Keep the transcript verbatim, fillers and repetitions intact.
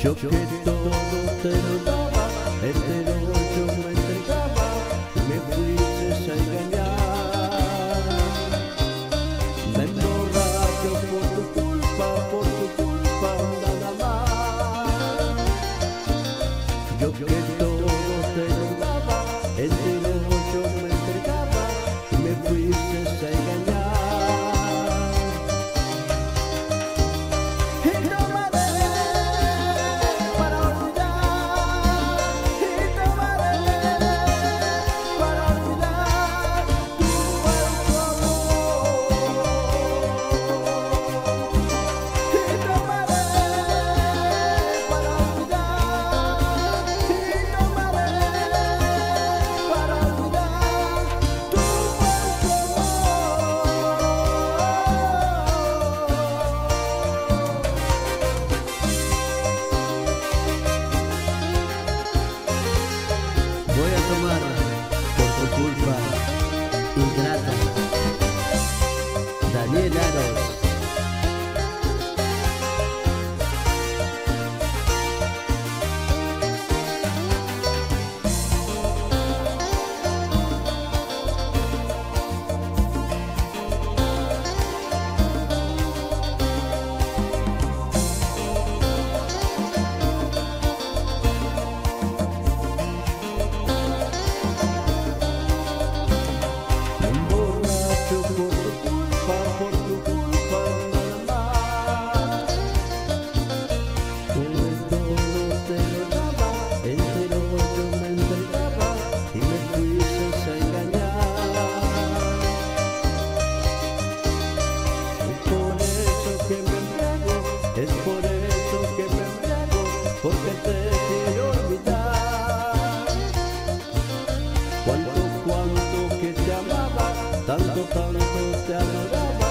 Yo que todo te lo daba, entero yo me entregaba, me fuiste a engañar. Me emborracho por tu culpa, por tu culpa, nada más. Yo que todo te lo daba, entero yo me entregaba, me fuiste a engañar. Voy a tomar por tu culpa, ingrata. Daniel Aros. Es por eso que me embriago, porque te quiero olvidar. Cuánto, cuánto que te amaba, tanto, tanto te adoraba.